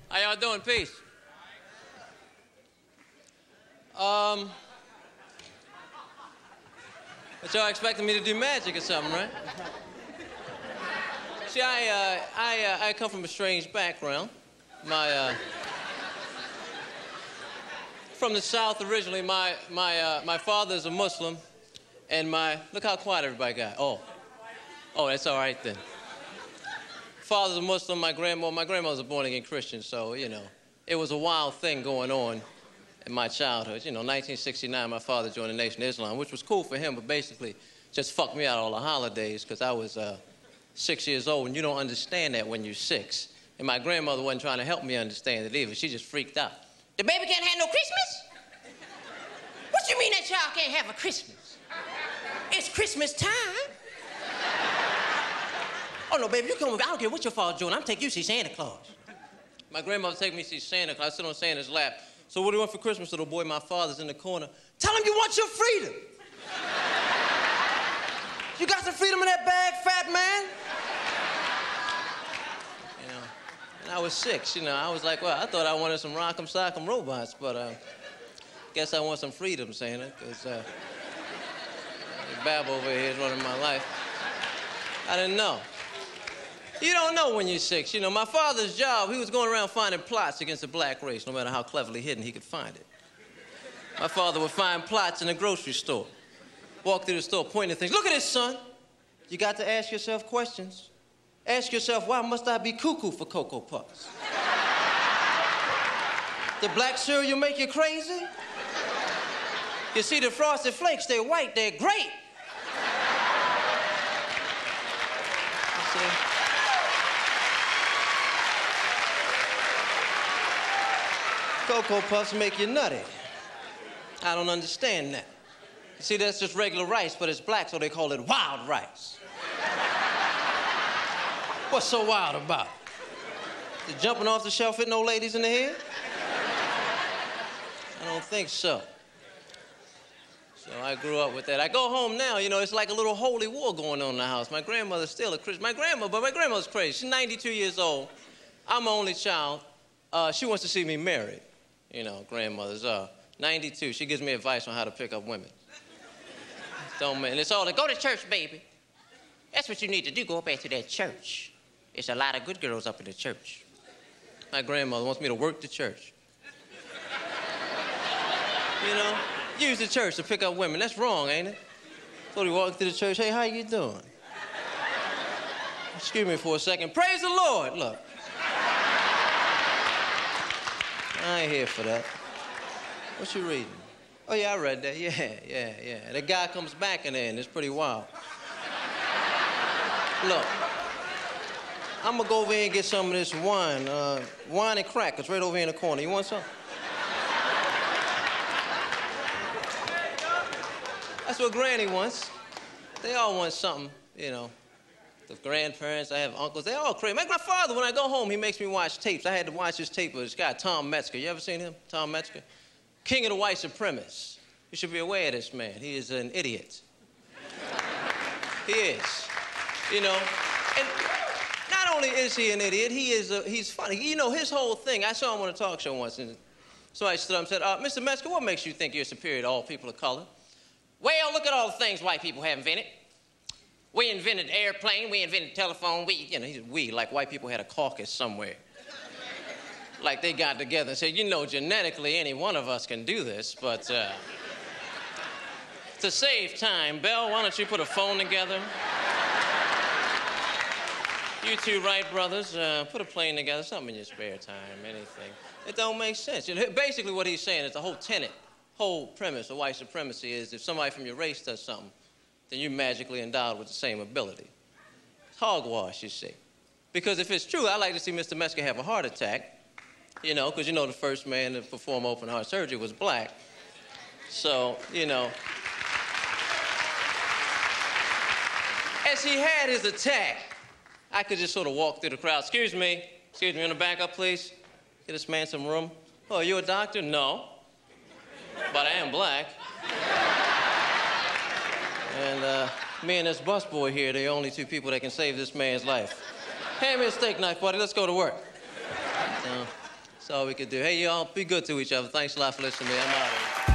How y'all doing? Peace. But y'all expecting me to do magic or something, right? See, I come from a strange background. From the South originally. My father's a Muslim, and look how quiet everybody got. Oh, that's all right then. Father's a Muslim. My grandmother's a born-again Christian, so it was a wild thing going on in my childhood. 1969, my father joined the Nation of Islam, which was cool for him, but basically just fucked me out all the holidays because I was 6 years old, and you don't understand that when you're 6. And my grandmother wasn't trying to help me understand it either. She just freaked out. The baby can't have no Christmas? What you mean that child can't have a Christmas? It's Christmas time. Oh, no, baby, you come with me. I don't care what your father's doing. I'm taking you to see Santa Claus. My grandmother take me to see Santa Claus. I sit on Santa's lap. So what do you want for Christmas, little boy? My father's in the corner. Tell him you want your freedom. You got some freedom in that bag, fat man? And I was 6, I was like, well, I thought I wanted some Rock'em Sock'em robots, but guess I want some freedom, Santa, because Bab over here is running my life. I didn't know. You don't know when you're 6. My father's job, he was going around finding plots against the black race, no matter how cleverly hidden he could find it. My father would find plots in the grocery store, walk through the store, pointing at things. Look at this, son. You got to ask yourself questions. Ask yourself, why must I be cuckoo for Cocoa Puffs? The black cereal make you crazy? You see, the Frosted Flakes, they're white, they're great. You see? Cocoa Puffs make you nutty. I don't understand that. You see, that's just regular rice, but it's black, so they call it wild rice. What's so wild about it? The jumping off the shelf hitting old ladies in the head? I don't think so. So I grew up with that. I go home now, it's like a little holy war going on in the house. My grandmother's still a Christian. My grandmother's crazy. She's 92 years old. I'm the only child. She wants to see me married. Grandmothers are 92. She gives me advice on how to pick up women. And it's all like, go to church, baby. That's what you need to do, go back to that church. There's a lot of good girls up in the church. My grandmother wants me to work the church. Use the church to pick up women. That's wrong, ain't it? So we walk through the church, hey, how you doing? Excuse me for a second. Praise the Lord, look. I ain't here for that. What you reading? Oh, yeah, I read that. Yeah. The guy comes back in there, and it's pretty wild. Look, I'm gonna go over here and get some of this wine. Wine and crackers right over here in the corner. You want some? That's what Granny wants. They all want something, The grandparents, I have uncles, they all crazy. My father, when I go home, he makes me watch tapes. I had to watch this tape of this guy, Tom Metzger. You ever seen him? Tom Metzger? King of the white supremacists. You should be aware of this man. He is an idiot. He is. And not only is he an idiot, he's funny. His whole thing, I saw him on a talk show once, and so I stood up and said, Mr. Metzger, what makes you think you're superior to all people of color? Well, look at all the things white people have invented. We invented airplane, we invented telephone, we, like white people had a caucus somewhere. Like they got together and said, genetically any one of us can do this, but to save time, Belle, why don't you put a phone together? You two Wright brothers, put a plane together, something in your spare time, anything. It don't make sense. Basically what he's saying is the whole premise of white supremacy is if somebody from your race does something, then you're magically endowed with the same ability. It's hogwash, you see. Because if it's true, I'd like to see Mr. Metzger have a heart attack, because the first man to perform open heart surgery was black. So, as he had his attack, I could just sort of walk through the crowd. Excuse me, in the back up, please. Get this man some room. Oh, are you a doctor? No, but I am black. And me and this busboy here, the only two people that can save this man's life. Hand me a steak knife, buddy. Let's go to work. That's all we could do. Hey, y'all, be good to each other. Thanks a lot for listening to me. I'm out of here.